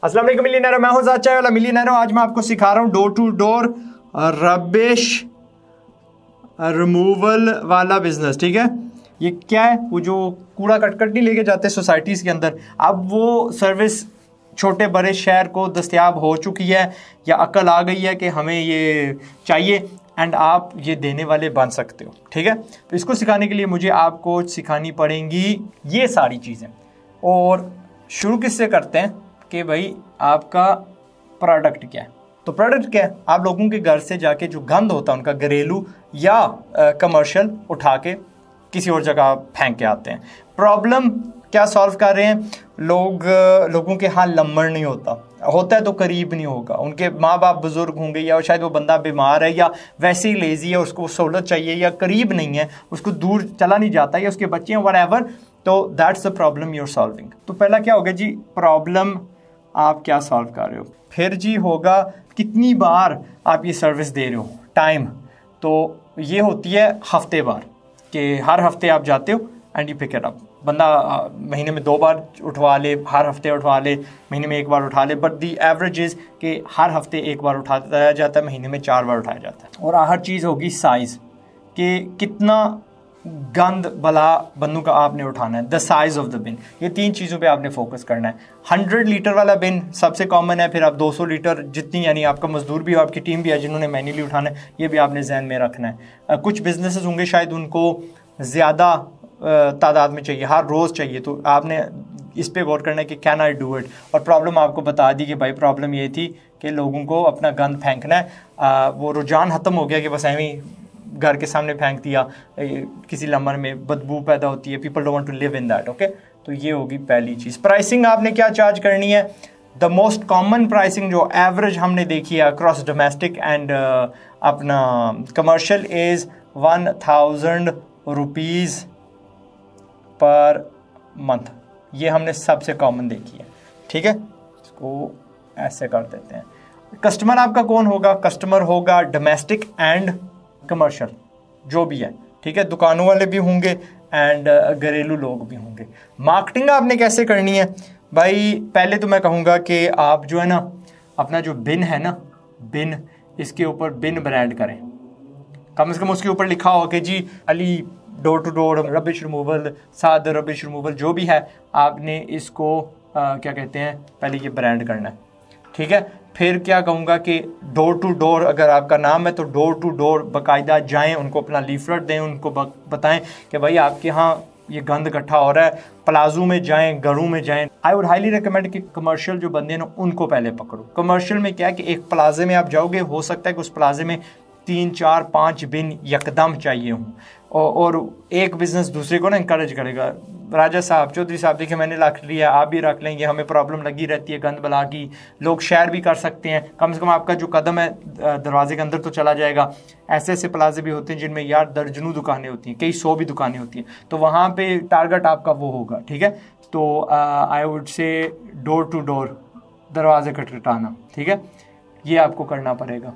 अस्सलाम वालेकुम मिलियनेरो, मैं हूं ज़ात चाय वाला मिलियनेरो। आज मैं आपको सिखा रहा हूं door to door rubbish removal वाला बिजनेस। ठीक है, ये क्या है? वो जो कूड़ा कटकट नहीं लेके जाते सोसाइटीज़ के अंदर, अब वो सर्विस छोटे बड़े शहर को दस्तयाब हो चुकी है या अकल आ गई है कि हमें ये चाहिए एंड आप ये देने वाले बन सकते हो। ठीक है, तो इसको सिखाने के लिए मुझे आपको सिखानी पड़ेंगी ये सारी चीज़ें। और शुरू किससे करते हैं कि भाई आपका प्रोडक्ट क्या है। तो प्रोडक्ट क्या है? आप लोगों के घर से जाके जो गंद होता है उनका घरेलू या कमर्शियल उठा के किसी और जगह फेंक के आते हैं। प्रॉब्लम क्या सॉल्व कर रहे हैं? लोगों के हाथ लम्बड़ नहीं होता है तो करीब नहीं होगा। उनके माँ बाप बुजुर्ग होंगे या शायद वो बंदा बीमार है या वैसे ही लेजी है, उसको सहूलत चाहिए या करीब नहीं है, उसको दूर चला नहीं जाता या उसके बच्चे हैं व्हाटएवर। तो that's the problem you are solving. तो पहला क्या होगा जी? प्रॉब्लम आप क्या सॉल्व कर रहे हो। फिर जी होगा कितनी बार आप ये सर्विस दे रहे हो। टाइम तो ये होती है हफ्ते बार, कि हर हफ्ते आप जाते हो and you pick it up. बंदा महीने में 2 बार उठवा ले, हर हफ्ते उठवा ले, महीने में 1 बार उठा ले, बट दी एवरेज इज़ कि हर हफ्ते 1 बार उठाया जाता है, महीने में 4 बार उठाया जाता है। और हर चीज़ होगी साइज़, कि कितना गंद भला बंदों का आपने उठाना है, the size of the bin. ये 3 चीज़ों पे आपने फोकस करना है। 100 लीटर वाला बिन सबसे कॉमन है, फिर आप 200 लीटर जितनी, यानी आपका मजदूर भी हो, आपकी टीम भी है जिन्होंने मैन्युअली उठाना है, ये भी आपने जहन में रखना है। कुछ बिजनेसेस होंगे शायद उनको ज़्यादा तादाद में चाहिए, हर रोज़ चाहिए, तो आपने इस पे गौर करना है कि कैन आई डू इट। और प्रॉब्लम आपको बता दी कि भाई प्रॉब्लम ये थी कि लोगों को अपना गंद फेंकना है। वो रुझान ख़त्म हो गया कि बस ऐਵੇਂ ही घर के सामने फेंक दिया, किसी लम्बर में बदबू पैदा होती है। People don't want to live in that. Okay, तो ये होगी पहली चीज़। प्राइसिंग आपने क्या चार्ज करनी है? द मोस्ट कॉमन प्राइसिंग जो एवरेज हमने देखी है अक्रॉस डोमेस्टिक एंड अपना commercial is 1000 rupees per month. ये हमने सबसे कॉमन देखी है। ठीक है, इसको ऐसे कर देते हैं। कस्टमर आपका कौन होगा? कस्टमर होगा डोमेस्टिक एंड कमर्शियल जो भी है। ठीक है, दुकानों वाले भी होंगे एंड घरेलू लोग भी होंगे। मार्केटिंग आपने कैसे करनी है भाई? पहले तो मैं कहूँगा कि आप जो है ना, अपना जो बिन है ना, बिन, इसके ऊपर बिन ब्रांड करें। कम से कम उसके ऊपर लिखा हो कि जी Ali door to door rubbish removal, Saad rubbish removal, जो भी है आपने इसको क्या कहते हैं, पहले ये ब्रांड करना है। ठीक है, फिर क्या कहूँगा कि डोर टू डोर अगर आपका नाम है तो डोर टू डोर बाकायदा जाएं, उनको अपना लीफलेट दें, उनको बताएं कि भाई आपके यहाँ ये गंद इकट्ठा हो रहा है। प्लाजो में जाएं, घरों में जाएं। आई वुड हाईली रिकमेंड कि कमर्शियल जो बंदे हैं ना उनको पहले पकड़ो। कमर्शियल में क्या है कि एक प्लाजे में आप जाओगे, हो सकता है कि उस प्लाजे में 3, 4, 5 बिन यकदम चाहिए हों, और एक बिज़नेस दूसरे को ना इंकरेज करेगा। राजा साहब, चौधरी साहब, देखिए मैंने रख लिया, आप भी रख लेंगे, हमें प्रॉब्लम लगी रहती है गंद बला की। लोग शेयर भी कर सकते हैं, कम से कम आपका जो कदम है दरवाजे के अंदर तो चला जाएगा। ऐसे ऐसे प्लाजे भी होते हैं जिनमें यार दर्जनों दुकानें होती हैं, कई 100 भी दुकानें होती हैं, तो वहाँ पे टारगेट आपका वो होगा। ठीक है, तो I would say door to door दरवाजे खटखटाना। ठीक है, ये आपको करना पड़ेगा।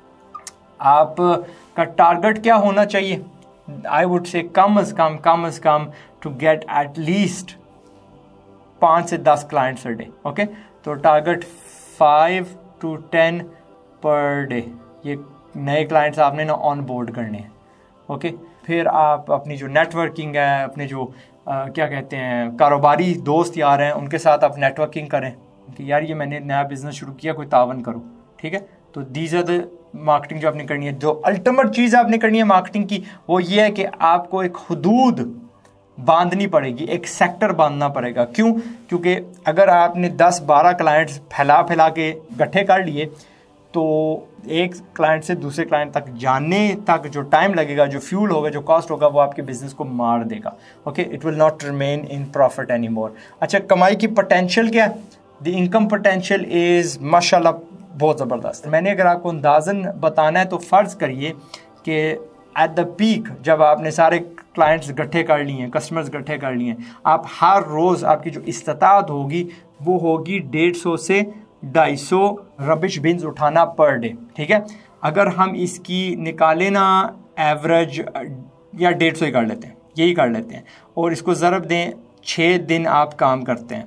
आपका टारगेट क्या होना चाहिए? आई वुड से कम अज़ कम टू गेट एट लीस्ट 5 से 10 क्लाइंट्स अ डे। ओके, तो टारगेट 5 to 10 पर डे। ये नए क्लाइंट्स आपने ना ऑन बोर्ड करने हैं। ओके, फिर आप अपनी जो नेटवर्किंग है, अपने जो क्या कहते हैं कारोबारी दोस्त यार हैं, उनके साथ आप नेटवर्किंग करें कि यार ये मैंने नया बिजनेस शुरू किया, कोई तावन करो। ठीक है, तो दीज आर द मार्केटिंग जो आपने करनी है। जो अल्टीमेट चीज़ आपने करनी है मार्केटिंग की, वो ये है कि आपको एक हुदूद बांधनी पड़ेगी, एक सेक्टर बांधना पड़ेगा। क्यों? क्योंकि अगर आपने 10-12 क्लाइंट्स फैला के इकट्ठे कर लिए, तो एक क्लाइंट से दूसरे क्लाइंट तक जाने तक जो टाइम लगेगा, जो फ्यूल होगा, जो कॉस्ट होगा, वो आपके बिजनेस को मार देगा। Okay, it will not remain in profit any more. अच्छा, कमाई की पोटेंशियल क्या है? द इनकम पोटेंशियल इज़ माशाल्लाह बहुत ज़बरदस्त। मैंने अगर आपको अंदाज़न बताना है तो फ़र्ज़ करिए कि एट द पीक जब आपने सारे क्लाइंट्स इकट्ठे कर लिए हैं, कस्टमर्स इकट्ठे कर लिए हैं, आप हर रोज़ आपकी जो इस्तात होगी वो होगी 150 से 250 रबिश बिन्स उठाना पर डे। ठीक है, अगर हम इसकी निकालें ना एवरेज, या 150 ही कर लेते हैं, यही कर लेते हैं, और इसको ज़रब दें 6 दिन आप काम करते हैं,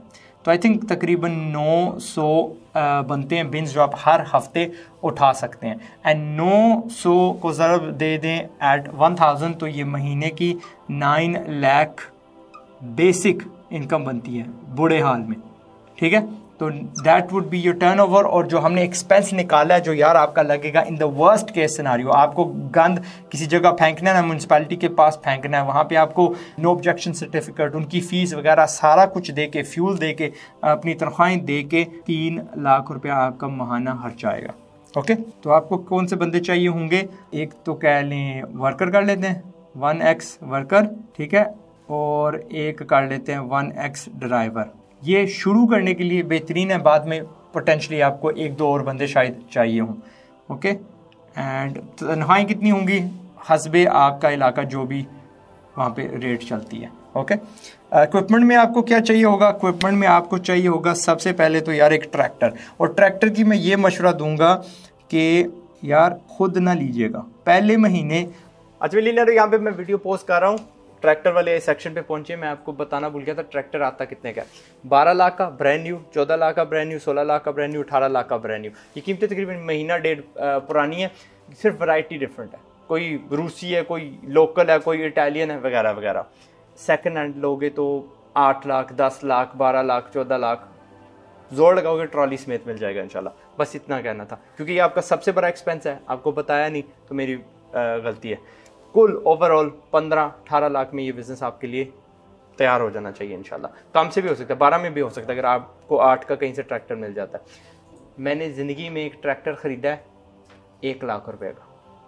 तो आई थिंक तकरीबन 900 बनते हैं बिन्स जो आप हर हफ्ते उठा सकते हैं। एंड 900 को ज़रब दे दें एट 1000 तो ये महीने की 9 लाख बेसिक इनकम बनती है बुरे हाल में, ठीक है। तो that would be your turnover. और जो हमने एक्सपेंस निकाला है जो यार आपका लगेगा in the worst case scenario, आपको गंद किसी जगह फेंकना है, म्यूनसिपैलिटी के पास फेंकना है, वहाँ पे आपको नो ऑब्जेक्शन सर्टिफिकेट, उनकी फ़ीस वगैरह सारा कुछ दे के, फ्यूल दे के, अपनी तनख्वाहें दे के 3 लाख रुपया आपका माहाना खर्च आएगा। ओके, तो आपको कौन से बंदे चाहिए होंगे? एक तो कह लें वर्कर कर लेते हैं 1x वर्कर, ठीक है, और एक कर लेते हैं 1x ड्राइवर। ये शुरू करने के लिए बेहतरीन है, बाद में पोटेंशली आपको 1-2 और बंदे शायद चाहिए हों। ओके, एंड तनख्वाहें कितनी होंगी हस्बे आपका इलाका जो भी वहाँ पे रेट चलती है। ओके, इक्विपमेंट में आपको क्या चाहिए होगा? इक्विपमेंट में आपको चाहिए होगा सबसे पहले तो यार एक ट्रैक्टर। और ट्रैक्टर की मैं ये मशवरा दूंगा कि यार खुद ना लीजिएगा पहले महीने। अच्छा मिलियनेयर, यहाँ पे मैं वीडियो पोस्ट कर रहा हूँ, ट्रैक्टर वाले सेक्शन पे पहुंचे, मैं आपको बताना भूल गया था ट्रैक्टर आता कितने का। 12 लाख का ब्रांड न्यू, 14 लाख का ब्रांड न्यू, 16 लाख का ब्रांड न्यू, 18 लाख का ब्रांड न्यू। ये कीमतें तकरीबन महीना डेढ़ पुरानी है, सिर्फ वैरायटी डिफरेंट है, कोई रूसी है, कोई लोकल है, कोई इटालियन है, वगैरह वगैरह। सेकंड हैंड लोगे तो 8 लाख, 10 लाख, 12 लाख, 14 लाख, जोर लगाओगे ट्रॉली समेत मिल जाएगा इंशाल्लाह। बस इतना कहना था, क्योंकि ये आपका सबसे बड़ा एक्सपेंस है, आपको बताया नहीं तो मेरी गलती है। कुल ओवरऑल 15-18 लाख में ये बिज़नेस आपके लिए तैयार हो जाना चाहिए इंशाल्लाह। कम से भी हो सकता है, 12 में भी हो सकता है, अगर आपको 8 का कहीं से ट्रैक्टर मिल जाता है। मैंने ज़िंदगी में एक ट्रैक्टर ख़रीदा है 1 लाख रुपए का,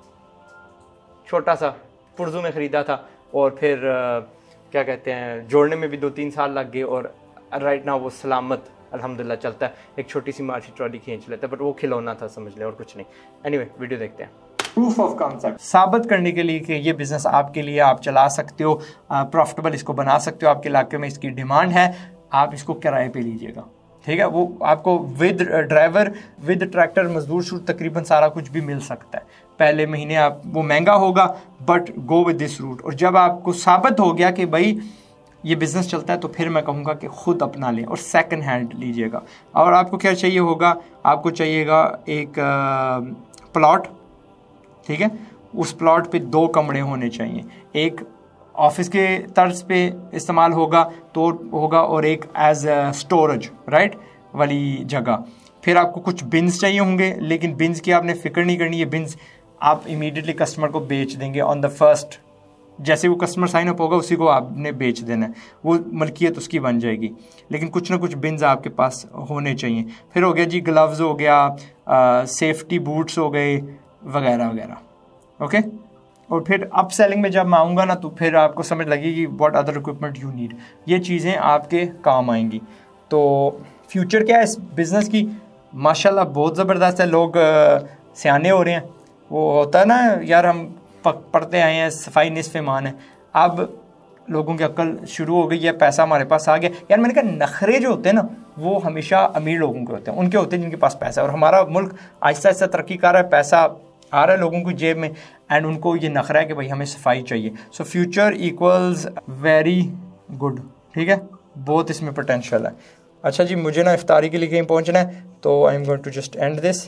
छोटा सा पुर्जू में ख़रीदा था, और फिर क्या कहते हैं, जोड़ने में भी 2-3 साल लग गए, और राइट नाउ वो सलामत अल्हम्दुलिल्लाह चलता है। एक छोटी सी मार्ची ट्रॉली खींच लेता है, बट वो खिलौना था समझ ले, और कुछ नहीं। एनीवे, वीडियो देखते हैं। प्रूफ ऑफ कॉन्सेप्ट साबित करने के लिए कि ये बिजनेस आपके लिए, आप चला सकते हो, प्रॉफिटेबल इसको बना सकते हो, आपके इलाके में इसकी डिमांड है, आप इसको किराए पे लीजिएगा, ठीक है। वो आपको विद ड्राइवर, विद ट्रैक्टर, मजदूर शूट, तकरीबन सारा कुछ भी मिल सकता है। पहले महीने आप वो महंगा होगा, but go with this route. और जब आपको साबित हो गया कि भाई ये बिज़नेस चलता है, तो फिर मैं कहूँगा कि ख़ुद अपना लें और सेकंड हैंड लीजिएगा। और आपको क्या चाहिए होगा? आपको चाहिएगा एक प्लॉट, ठीक है। उस प्लॉट पे 2 कमरे होने चाहिए, एक ऑफिस के तर्ज पे इस्तेमाल होगा तो होगा, और एक एज स्टोरेज राइट वाली जगह। फिर आपको कुछ बिन्स चाहिए होंगे, लेकिन बिन्स की आपने फ़िक्र नहीं करनी है, बिन्स आप इमीडिएटली कस्टमर को बेच देंगे ऑन द फर्स्ट, जैसे वो कस्टमर साइन अप होगा उसी को आपने बेच देना है, वो मलकियत उसकी बन जाएगी। लेकिन कुछ ना कुछ बिन्स आपके पास होने चाहिए। फिर हो गया जी ग्लव्स हो गया, सेफ्टी बूट्स हो गए, वगैरह वगैरह। ओके, और फिर अप सेलिंग में जब मैं आऊँगा ना, तो फिर आपको समझ लगेगी what other equipment you need, ये चीज़ें आपके काम आएंगी। तो फ्यूचर क्या है इस बिज़नेस की? माशाल्लाह बहुत ज़बरदस्त है, लोग सियाने हो रहे हैं। वो होता है ना यार, हम पढ़ते आए हैं सफाई निस्फ़ ईमान है, अब लोगों की अक्ल शुरू हो गई है, पैसा हमारे पास आ गया। यार मैंने कहा नखरे जो होते हैं ना, वो हमेशा अमीर लोगों के होते हैं, उनके होते हैं जिनके पास पैसा है। और हमारा मुल्क आहिस्ता आहिस्ता तरक्की कर रहा है, पैसा आ रहा है लोगों की जेब में, एंड उनको ये नखरा है कि भाई हमें सफाई चाहिए। So future equals very good, ठीक है, बहुत इसमें पोटेंशियल है। अच्छा जी, मुझे ना इफ्तारी के लिए कहीं पहुंचना है, तो I am going to just end this,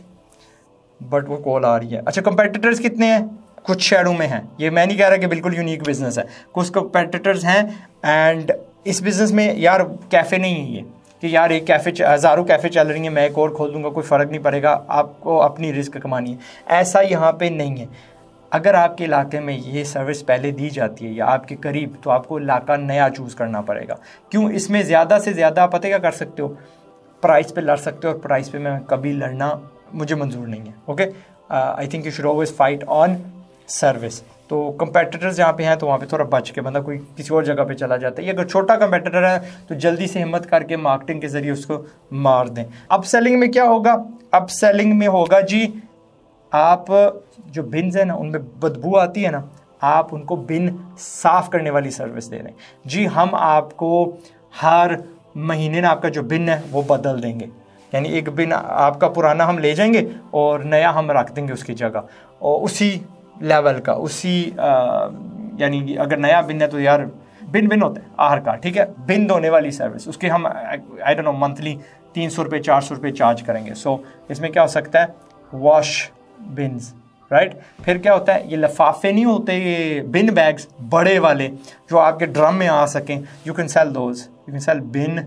but वो कॉल आ रही है। अच्छा, कंपेटिटर्स कितने हैं? कुछ शहरों में हैं, ये मैं नहीं कह रहा कि बिल्कुल यूनिक बिजनेस है, कुछ कंपेटिटर्स हैं। एंड इस बिज़नेस में यार कैफ़े नहीं है ये कि यार एक कैफ़े, हज़ारों कैफ़े चल रही हैं, मैं एक और खोल दूंगा, कोई फ़र्क नहीं पड़ेगा, आपको अपनी रिस्क कमानी है, ऐसा यहाँ पे नहीं है। अगर आपके इलाके में ये सर्विस पहले दी जाती है या आपके करीब, तो आपको इलाका नया चूज़ करना पड़ेगा। क्यों? इसमें ज़्यादा से ज़्यादा आप पता क्या कर सकते हो, प्राइस पे लड़ सकते हो, और प्राइस पे मैं कभी लड़ना मुझे मंजूर नहीं है। Okay, I think you should always fight on service. तो कंपेटिटर्स जहाँ पे हैं, तो वहाँ पे थोड़ा बच के बंदा कोई किसी और जगह पे चला जाता है। ये अगर छोटा कंपेटिटर है तो जल्दी से हिम्मत करके मार्केटिंग के ज़रिए उसको मार दें। अप सेलिंग में क्या होगा? अप सेलिंग में होगा जी, आप जो बिन्स है ना, उनमें बदबू आती है ना, आप उनको बिन साफ़ करने वाली सर्विस दे रहे हैं जी। हम आपको हर महीने ना आपका जो बिन है वो बदल देंगे, यानी एक बिन आपका पुराना हम ले जाएंगे और नया हम रख देंगे उसकी जगह, और उसी लेवल का, उसी यानी अगर नया बिन है तो यार बिन बिन होता है आहर का, ठीक है, बिन धोने वाली सर्विस, उसके हम आई डोंट नो मंथली 300 रुपये 400 रुपये चार्ज करेंगे। सो इसमें क्या हो सकता है, वॉश बिन्स, राइट। फिर क्या होता है, ये लिफाफे नहीं होते, ये बिन बैग्स बड़े वाले जो आपके ड्रम में आ सकें, you can sell those, you can sell bin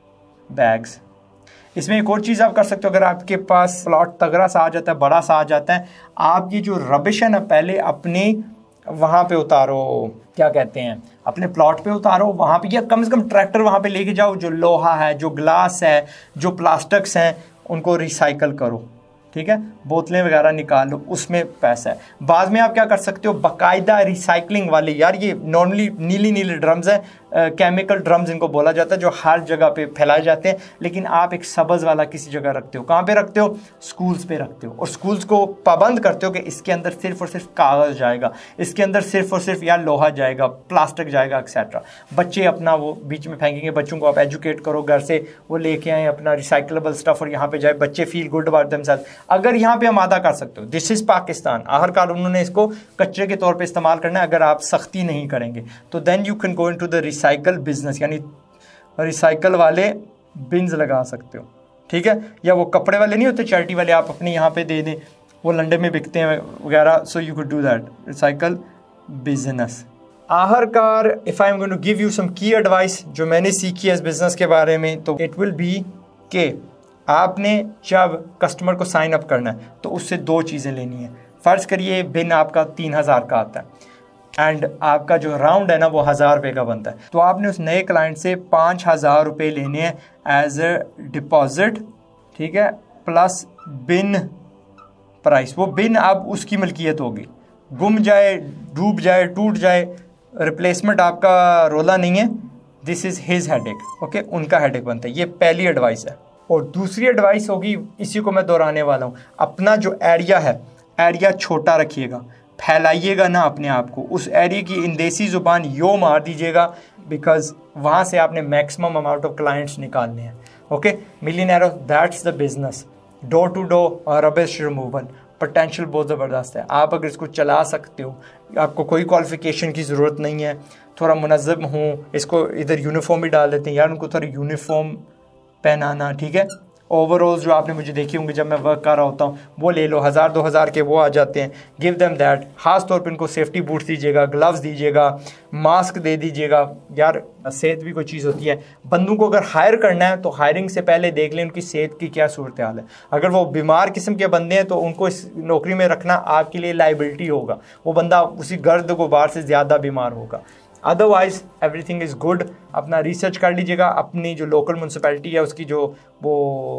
bags. इसमें एक और चीज़ आप कर सकते हो, अगर आपके पास प्लॉट तगड़ा सा आ जाता है, बड़ा सा आ जाता है, आप ये जो रबिश है ना पहले अपने वहाँ पे उतारो, क्या कहते हैं, अपने प्लॉट पे उतारो वहाँ पे, या कम से कम ट्रैक्टर वहाँ पे लेके जाओ, जो लोहा है, जो ग्लास है, जो प्लास्टिक्स हैं, उनको रिसाइकल करो, ठीक है, बोतलें वगैरह निकाल लो, उसमें पैसा है। बाद में आप क्या कर सकते हो, बाकायदा रिसाइकलिंग वाले, यार ये नॉर्मली नीली नीली ड्रम्स हैं, केमिकल ड्रम्स इनको बोला जाता है, जो हर जगह पे फैलाए जाते हैं, लेकिन आप एक सब्ज़ वाला किसी जगह रखते हो, कहाँ पे रखते हो, स्कूल्स पे रखते हो, और स्कूल्स को पाबंद करते हो कि इसके अंदर सिर्फ और सिर्फ कागज़ जाएगा, इसके अंदर सिर्फ और सिर्फ यार लोहा जाएगा, प्लास्टिक जाएगा, एक्सेट्रा। बच्चे अपना वो बीच में फेंकेंगे, बच्चों को आप एजुकेट करो, घर से वो लेके आए अपना रिसाइकलेबल स्टफ और यहाँ पे जाए, बच्चे फील गुड अबाउट देमसेल्फ। अगर यहाँ पे हम आदा कर सकते हो, दिस इज़ पाकिस्तान, आखिरकार उन्होंने इसको कचरे के तौर पे इस्तेमाल करना है, अगर आप सख्ती नहीं करेंगे तो then you can go into the recycle business, यानी रिसाइकल वाले बिन्स लगा सकते हो, ठीक है, या वो कपड़े वाले नहीं होते चैरिटी वाले, आप अपने यहाँ पे दे दें, वो लंडे में बिकते हैं वगैरह, so you could do that, recycle business. आखिरकार if I am going to give you some key advice जो मैंने सीखी है इस बिज़नेस के बारे में, तो इट विल बी के आपने जब कस्टमर को साइन अप करना है तो उससे दो चीज़ें लेनी है। फ़र्ज़ करिए बिन आपका 3000 का आता है एंड आपका जो राउंड है ना वो 1000 रुपये का बनता है, तो आपने उस नए क्लाइंट से 5000 रुपये लेने हैं एज ए डिपॉजिट, ठीक है, प्लस बिन प्राइस। वो बिन अब उसकी मलकियत होगी, गुम जाए, डूब जाए, टूट जाए, रिप्लेसमेंट आपका रोला नहीं है, this is his headache, okay, उनका हेडेक बनता है। ये पहली एडवाइस है। और दूसरी एडवाइस होगी, इसी को मैं दोहराने वाला हूँ, अपना जो एरिया है, एरिया छोटा रखिएगा, फैलाइएगा ना अपने आप को, उस एरिया की इन देसी ज़ुबान यो मार दीजिएगा, बिकॉज वहाँ से आपने मैक्सिमम अमाउंट ऑफ क्लाइंट्स निकालने हैं, ओके। मिलियनेरो, that's the business, door to door rubbish removal, potential बहुत ज़बरदस्त है। आप अगर इसको चला सकते हो, आपको कोई क्वालिफिकेशन की ज़रूरत नहीं है, थोड़ा मुनज़्ज़म हूँ, इसको इधर यूनिफॉर्म भी डाल देते हैं, यार उनको थोड़ा यूनिफॉर्म पहनाना, ठीक है। ओवरऑल्स जो आपने मुझे देखी होंगी जब मैं वर्क कर रहा होता हूँ, वो ले लो, 1000-2000 के वो आ जाते हैं, गिव देम दैट। ख़ास तौर पे उनको सेफ्टी बूट्स दीजिएगा, ग्लव्स दीजिएगा, मास्क दे दीजिएगा। यार सेहत भी कोई चीज़ होती है, बंदों को अगर हायर करना है तो हायरिंग से पहले देख लें उनकी सेहत की क्या सूरत हाल है। अगर वो बीमार किस्म के बंदे हैं तो उनको इस नौकरी में रखना आपके लिए लाइबिलिटी होगा, वो बंदा उसी गर्द गुबार से ज़्यादा बीमार होगा। Otherwise everything is good. अपना रिसर्च कर लीजिएगा, अपनी जो लोकल म्यूनसिपैलिटी है उसकी जो वो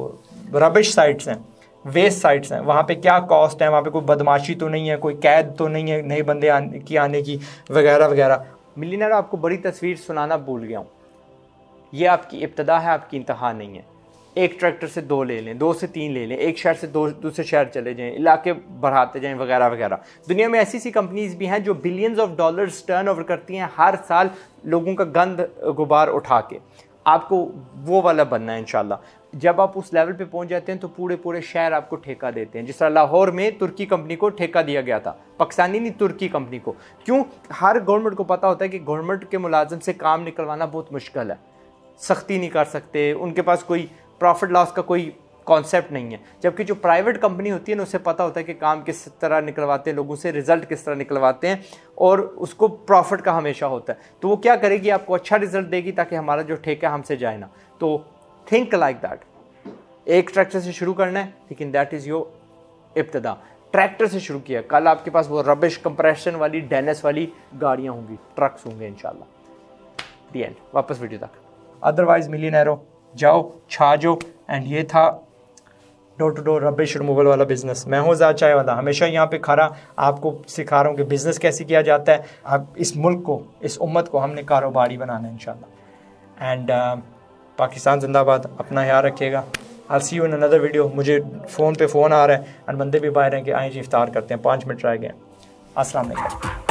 रबिश साइट्स हैं, वेस्ट साइट्स हैं, वहाँ पे क्या कॉस्ट है, वहाँ पे कोई बदमाशी तो नहीं है, कोई कैद तो नहीं है नए बंदे आने की वगैरह वगैरह। मिलियनेयर, आपको बड़ी तस्वीर सुनाना भूल गया हूँ, ये आपकी इब्तदा है, आपकी इंतहा नहीं है। एक ट्रैक्टर से 2 ले लें, 2 से 3 ले लें, एक शहर से दूसरे शहर चले जाएं, इलाके बढ़ाते जाएं वगैरह वगैरह। दुनिया में ऐसी कंपनीज भी हैं जो बिलियंस ऑफ डॉलर्स टर्नओवर करती हैं हर साल लोगों का गंद गुबार उठा के। आपको वो वाला बनना है इंशाल्लाह। जब आप उस लेवल पे पहुंच जाते हैं तो पूरे शहर आपको ठेका देते हैं, जिस तरह लाहौर में तुर्की कंपनी को ठेका दिया गया था, पाकिस्तानी नहीं तुर्की कंपनी को। क्यों? हर गवर्नमेंट को पता होता है कि गवर्नमेंट के मुलाजिम से काम निकलवाना बहुत मुश्किल है, सख्ती नहीं कर सकते, उनके पास कोई प्रॉफिट लॉस का कोई कॉन्सेप्ट नहीं है। जबकि जो प्राइवेट कंपनी होती है ना, उसे पता होता है कि काम किस तरह निकलवाते हैं लोगों से, रिजल्ट किस तरह निकलवाते हैं, और उसको प्रॉफिट का हमेशा होता है। तो वो क्या करेगी, आपको अच्छा रिजल्ट देगी ताकि हमारा जो ठेका हमसे जाए ना। तो थिंक लाइक दैट। एक ट्रैक्टर से शुरू करना है, लेकिन दैट इज़ योर इब्तदा। ट्रैक्टर से शुरू किया, कल आपके पास वो रबिश कंप्रेशन वाली डेनिस वाली गाड़ियाँ होंगी, ट्रक्स होंगे इंशाल्लाह। The end. वापस वीडियो तक। अदरवाइज मिलियनेरो, जाओ छा जाओ। एंड ये था door to door rubbish removal वाला बिजनेस। मैं हूँ ज़ाद चाय वाला, हमेशा यहाँ पे खड़ा आपको सिखा रहा हूँ कि बिज़नेस कैसे किया जाता है। अब इस मुल्क को, इस उम्मत को हमने कारोबारी बनाना है इंशाल्लाह। एंड पाकिस्तान जिंदाबाद। अपना ख्याल रखिएगा। I see you in another video. मुझे फ़ोन पे फ़ोन आ रहा है और बंदे भी बाहर हैं कि आए जी इफ्तार करते हैं, 5 मिनट रह गए। अस्सलाम वालेकुम।